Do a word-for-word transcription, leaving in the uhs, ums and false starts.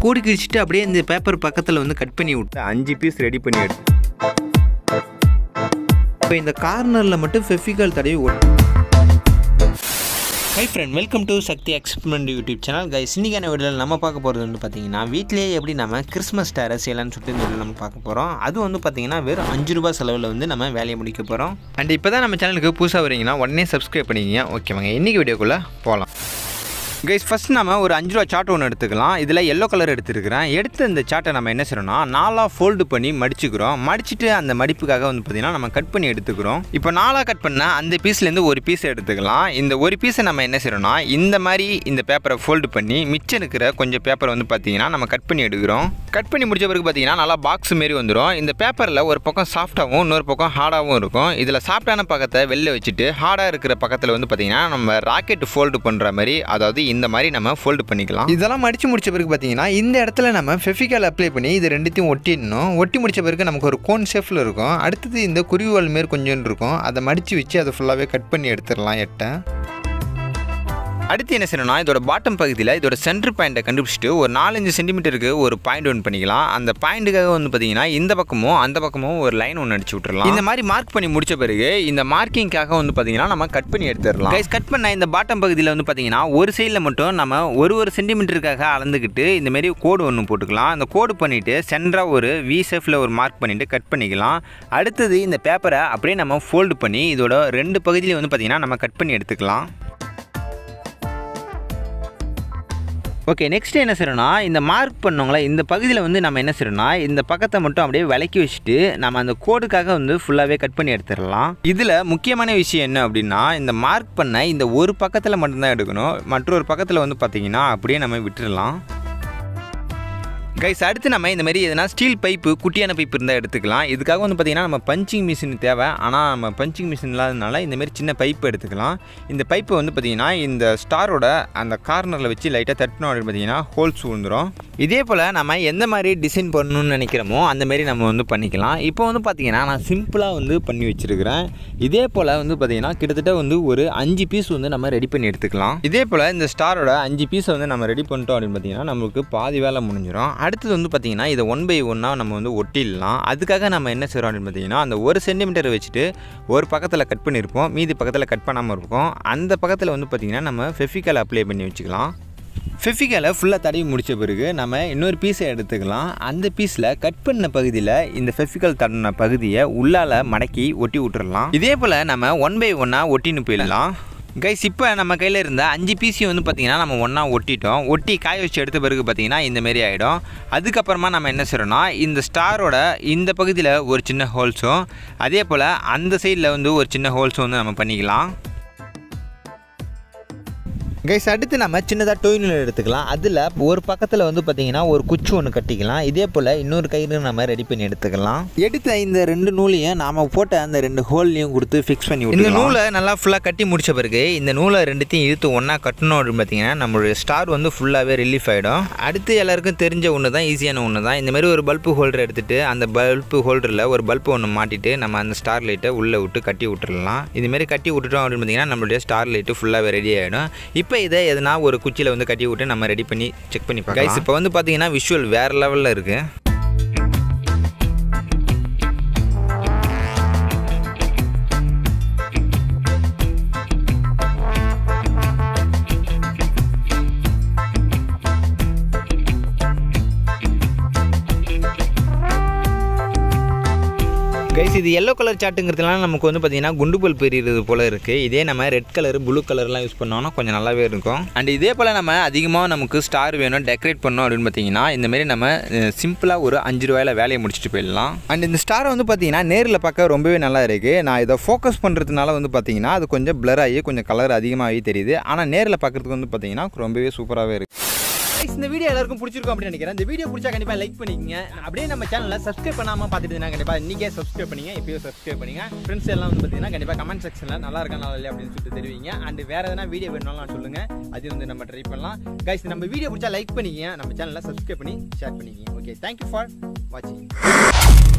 கோடு கிழிச்சிட்டு அப்படியே இந்த பேப்பர் பக்கத்தில் வந்து கட் பண்ணி விட்டு அஞ்சு பீஸ் ரெடி பண்ணி எடுத்து இப்போ இந்த கார்னரில் மட்டும் ஃபெவிகால் தடவி ஓட்டு. Hi friend, welcome to Sakthi experiment YouTube channel. Guys, இன்றைக்கான வீடியோவில் நம்ம பார்க்க போகிறது வந்து பார்த்திங்கன்னா வீட்டிலேயே எப்படி நம்ம கிறிஸ்மஸ் ஸ்டாரை செய்யலான்னு சொல்லிட்டு இந்த வீடியோ நம்ம பார்க்க போகிறோம். அது வந்து பார்த்திங்கன்னா வெறும் அஞ்சு ரூபா செலவில் வந்து நம்ம வேலையை முடிக்க போகிறோம். அண்ட் இப்போ தான் நம்ம சேனலுக்கு புதுசாக வரீங்கன்னா உடனே சப்ஸ்கிரைப் பண்ணிக்கிங்க. ஓகேவாங்க, இன்றைக்கி வீடியோக்குள்ளே போகலாம். கைஸ், ஃபஸ்ட் நம்ம ஒரு அஞ்சு ரூபா சார்ட் ஒன்று எடுத்துக்கலாம். இதில் எல்லோ கலர் எடுத்துருக்கிறேன். எடுத்து இந்த சார்ட்டை நம்ம என்ன செய்யறோம்னா நாலாக ஃபோல்டு பண்ணி மடிச்சுக்கிறோம். மடிச்சுட்டு அந்த மடிப்புக்காக வந்து பார்த்திங்கன்னா நம்ம கட் பண்ணி எடுத்துக்கிறோம். இப்போ நாலாக கட் பண்ணால் அந்த பீஸ்லேருந்து ஒரு பீஸ் எடுத்துக்கலாம். இந்த ஒரு பீஸை நம்ம என்ன செய்யறோம்னா இந்த மாதிரி இந்த பேப்பரை ஃபோல்டு பண்ணி மிச்சம் இருக்கிற கொஞ்சம் பேப்பரை வந்து பார்த்திங்கன்னா நம்ம கட் பண்ணி எடுக்கிறோம். கட் பண்ணி முடிச்ச பிறகு பார்த்திங்கன்னா நல்லா பாக்ஸ் மாரி வந்துடும். இந்த பேப்பரில் ஒரு பக்கம் சாஃப்டாகவும் இன்னொரு பக்கம் ஹார்டாகவும் இருக்கும். இதில் சாஃப்டான பக்கத்தை வெளில வச்சுட்டு ஹார்டாக இருக்கிற பக்கத்தில் வந்து பார்த்திங்கன்னா நம்ம ராக்கெட் ஃபோல்டு பண்ணுற மாதிரி, அதாவது இந்த மாதிரி நம்ம ஃபோல்டு பண்ணிக்கலாம். இதெல்லாம் மடிச்சு முடிச்ச பிறகு பார்த்தீங்கன்னா இந்த இடத்துல நம்ம ஃபெவிகால் அப்ளை பண்ணி இது ரெண்டுத்தையும் ஒட்டிடணும். ஒட்டி முடிச்ச பிறகு நமக்கு ஒரு கோன் ஷேப்பில் இருக்கும். அடுத்தது இந்த குருவிவால் மாரி கொஞ்சம் இருக்கும். அதை மடித்து வச்சு அதை ஃபுல்லாகவே கட் பண்ணி எடுத்துடலாம் எட்டை. அடுத்து என்ன செய்யணும்னா இதோட பாட்டம் பகுதியில் இதோட சென்டர் பாயிண்ட்டை கண்டுபிடிச்சிட்டு ஒரு நாலஞ்சு சென்டிமீட்டருக்கு ஒரு பாயிண்ட் ஒன்று பண்ணிக்கலாம். அந்த பாயிண்ட்டுக்காக வந்து பார்த்தீங்கன்னா இந்த பக்கமும் அந்த பக்கமும் ஒரு லைன் ஒன்று அடிச்சு விட்டுறலாம். இந்த மாதிரி மார்க் பண்ணி முடிச்ச பிறகு இந்த மார்க்கிங்காக வந்து பார்த்தீங்கன்னா நம்ம கட் பண்ணி எடுத்துடலாம். கைஸ், கட் பண்ண இந்த பாட்டம் பகுதியில் வந்து பார்த்தீங்கன்னா ஒரு சைடில் மட்டும் நம்ம ஒரு ஒரு சென்டிமீட்டருக்காக அளந்துக்கிட்டு இந்த மாதிரி கோடு ஒன்று போட்டுக்கலாம். அந்த கோடு பண்ணிவிட்டு சென்டராக ஒரு வி ஷேப்பில் ஒரு மார்க் பண்ணிவிட்டு கட் பண்ணிக்கலாம். அடுத்தது இந்த பேப்பரை அப்படியே நம்ம ஃபோல்டு பண்ணி இதோட ரெண்டு பகுதியிலையும் வந்து பார்த்தீங்கன்னா நம்ம கட் பண்ணி எடுத்துக்கலாம். ஓகே, நெக்ஸ்ட் என்ன செய்யணும்னா இந்த மார்க் பண்ணவங்கள இந்த பகுதியில் வந்து நம்ம என்ன செய்யணும்னா இந்த பக்கத்தை மட்டும் அப்படியே விலக்கி வச்சுட்டு நம்ம அந்த கோடுக்காக வந்து ஃபுல்லாகவே கட் பண்ணி எடுத்துடலாம். இதில் முக்கியமான விஷயம் என்ன அப்படின்னா இந்த மார்க் பண்ண இந்த ஒரு பக்கத்தில் மட்டும்தான் எடுக்கணும். மற்றொரு பக்கத்தில் வந்து பார்த்திங்கன்னா அப்படியே நம்ம விட்டுடலாம். கைஸ், அடுத்து நம்ம இந்த மாதிரி எதனா ஸ்டீல் பைப்பு, குட்டியான பைப்பு இருந்தால் எடுத்துக்கலாம். இதுக்காக வந்து பார்த்திங்கன்னா நம்ம பஞ்சிங் மிஷின் தேவை. ஆனால் நம்ம பஞ்சிங் மிஷின் இல்லாததுனால இந்தமாரி சின்ன பைப்பு எடுத்துக்கலாம். இந்த பைப்பை வந்து பார்த்திங்கன்னா இந்த ஸ்டாரோட அந்த கார்னரில் வச்சு லைட்டாக தட்டினோம் அப்படின்னு பார்த்திங்கன்னா ஹோல்ஸ் விழுந்துடும். இதே போல் நம்ம எந்த மாதிரி டிசைன் பண்ணணும்னு நினைக்கிறோமோ அந்தமாரி நம்ம வந்து பண்ணிக்கலாம். இப்போ வந்து பார்த்திங்கன்னா நான் சிம்பிளாக வந்து பண்ணி வச்சுருக்கிறேன். இதே போல் வந்து பார்த்திங்கன்னா கிட்டத்தட்ட வந்து ஒரு அஞ்சு பீஸ் வந்து நம்ம ரெடி பண்ணி எடுத்துக்கலாம். இதே போல் இந்த ஸ்டாரோட அஞ்சு பீஸை வந்து நம்ம ரெடி பண்ணிட்டோம் அப்படின்னு பார்த்திங்கன்னா நம்மளுக்கு பாதி வேலை முடிஞ்சிடும். அடுத்தது வந்து பார்த்திங்கன்னா இதை ஒன் பை ஒன்னாக நம்ம வந்து ஒட்டிடலாம். அதுக்காக நம்ம என்ன செய்கிறோம் அப்படின்னு பார்த்திங்கன்னா அந்த ஒரு சென்டிமீட்டர் வச்சுட்டு ஒரு பக்கத்தில் கட் பண்ணியிருப்போம், மீதி பக்கத்தில் கட் பண்ணாமல் இருக்கும். அந்த பக்கத்தில் வந்து பார்த்திங்கன்னா நம்ம ஃபெவிகால் அப்ளை பண்ணி வச்சுக்கலாம். ஃபெவிகாலை ஃபுல்லாக தடவி முடித்த பிறகு நம்ம இன்னொரு பீஸை எடுத்துக்கலாம். அந்த பீஸில் கட் பண்ண பகுதியில் இந்த ஃபெவிகால் தடவின பகுதியை உள்ளால் மடக்கி ஒட்டி விட்டுறலாம். இதே போல் நம்ம ஒன் பை ஒன்னாக ஒட்டின்னு போயிடலாம். கைஸ், இப்போ நம்ம கையில் இருந்த அஞ்சு பீஸையும் வந்து பார்த்திங்கன்னா நம்ம ஒன்றா ஒட்டிட்டோம். ஒட்டி காய வச்சு எடுத்த பிறகு பார்த்திங்கன்னா இந்தமாரி ஆகிடும். அதுக்கப்புறமா நம்ம என்ன செய்கிறோன்னா இந்த ஸ்டாரோட இந்த பகுதியில் ஒரு சின்ன ஹோல்ஸும் அதே போல் அந்த சைடில் வந்து ஒரு சின்ன ஹோல்ஸும் வந்து நம்ம பண்ணிக்கலாம். கைஸ், அடுத்து நம்ம சின்னதாக டொய் நூல் எடுத்துக்கலாம். அதில் ஒரு பக்கத்தில் வந்து பார்த்திங்கன்னா ஒரு குச்சி ஒன்று கட்டிக்கலாம். இதே போல் இன்னொரு கயிறு நம்ம ரெடி பண்ணி எடுத்துக்கலாம். எடுத்த இந்த ரெண்டு நூலையும் நாம் போட்ட அந்த ரெண்டு ஹோல்லையும் கொடுத்து ஃபிக்ஸ் பண்ணி விட்டு இந்த நூலை நல்லா ஃபுல்லாக கட்டி முடித்த பிறகு இந்த நூலை ரெண்டுத்தையும் இழுத்து ஒன்றா கட்டணும் அப்படின்னு பார்த்திங்கன்னா நம்மளுடைய ஸ்டார் வந்து ஃபுல்லாகவே ரிலீஃப் ஆகிடும். அடுத்து எல்லாருக்கும் தெரிஞ்ச ஒன்று தான், ஈஸியான ஒன்று தான். இந்தமாதிரி ஒரு பல்பு ஹோல்டர் எடுத்துகிட்டு அந்த பல்பு ஹோல்டரில் ஒரு பல்பு ஒன்று மாட்டிட்டு நம்ம அந்த ஸ்டார் லைட்டை உள்ளே விட்டு கட்டி விட்டுடலாம். இதுமாரி கட்டி விட்டுட்டோம் அப்படின்னு பார்த்திங்கன்னா நம்மளுடைய ஸ்டார் லைட்டு ஃபுல்லாகவே ரெடி ஆகிடும். இப்போ இதை எதனா ஒரு குச்சியில் வந்து கட்டி விட்டு நம்ம ரெடி பண்ணி செக் பண்ணி பார்க்கலாம். கைஸ், இப்போ வந்து பார்த்தீங்கன்னா விஷுவல் வேறு லெவலில் இருக்குது. கைஸ், இது எல்லோ கலர் சார்ட்டுங்கிறதுனால நமக்கு வந்து பார்த்திங்கன்னா குண்டு பல்ப் எரியுறது போல் இருக்குது. இதே நம்ம ரெட் கலர், ப்ளூ கலர்லாம் யூஸ் பண்ணோம்னா கொஞ்சம் நல்லாவே இருக்கும். அண்ட் இதே போல் நம்ம அதிகமாக நமக்கு ஸ்டார் வேணும், டெக்கரேட் பண்ணோம் அப்படின்னு பார்த்தீங்கன்னா இந்தமாரி நம்ம சிம்பிளாக ஒரு அஞ்சு ரூபாயில் வேலையை முடிச்சுட்டு போயிடலாம். அண்ட் இந்த ஸ்டாரை வந்து பார்த்திங்கன்னா நேரில் பார்க்க ரொம்பவே நல்லா இருக்குது. நான் இதை ஃபோக்கஸ் பண்ணுறதுனால வந்து பார்த்திங்கன்னா அது கொஞ்சம் பிளர் ஆகி கொஞ்சம் கலர் அதிகமாகி தெரியுது. ஆனால் நேரில் பார்க்குறதுக்கு வந்து பார்த்திங்கன்னா ரொம்பவே சூப்பராகவே இருக்குது. இந்த வீடியோ எல்லாருக்கும் பிடிச்சிருக்கும் அப்படின்னு நினைக்கிறேன். இந்த வீடியோ பிடிச்சா கண்டிப்பாக லைக் பண்ணிக்கங்க. அப்படியே நம்ம சேனலில் சப்ஸ்கிரைப் பண்ணாமல் பார்த்துட்டு இருந்தாங்க கண்டிப்பாக இன்றைக்கே சப்ஸ்கிரைப் பண்ணிங்க. இப்போயோ சப்ஸ்கிரைப் பண்ணிங்க. ஃப்ரெண்ட்ஸ் எல்லாம் வந்து பார்த்தீங்கன்னா கண்டிப்பாக கமெண்ட் செக்ஷனில் நல்லா இருக்கா நல்லா இல்லையா அப்படின்னு சொல்லிட்டு தெரிவிங்க. அண்ட் வேறு எதனா வீடியோ வேணும்னாலும் சொல்லுங்கள், அது வந்து நம்ம ட்ரை பண்ணலாம். கைஸ், நம்ம வீடியோ பிடிச்சா லைக் பண்ணிக்கங்க, நம்ம சேனலில் சப்ஸ்கிரைப் பண்ணி ஷேர் பண்ணிக்கங்க. ஓகே, தேங்க்யூ ஃபார் வாட்சிங்.